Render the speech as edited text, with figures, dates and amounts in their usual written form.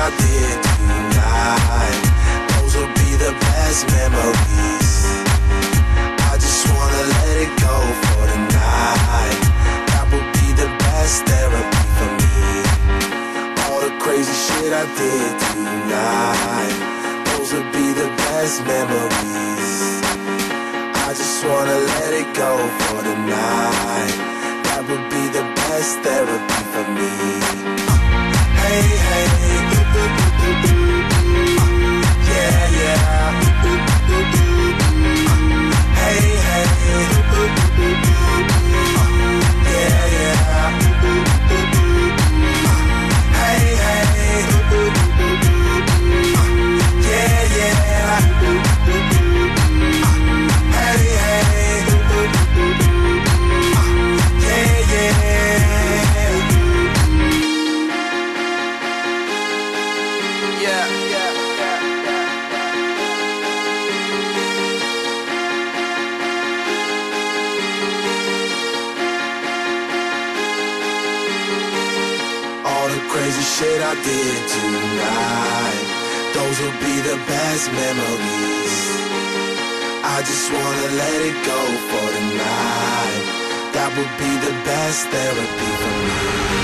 did tonight, those will be the best memories. I just wanna let it go for tonight. That would be the best therapy for me. All the crazy shit I did tonight, those would be the best memories. I just wanna let it go for tonight. That would be the best therapy for me. Hey, hey, yeah, yeah. Hey, hey, yeah, yeah. Hey, hey, yeah, yeah. Hey, hey, yeah, yeah. All the crazy shit I did tonight, those will be the best memories. I just wanna let it go for tonight. That would be the best therapy for me.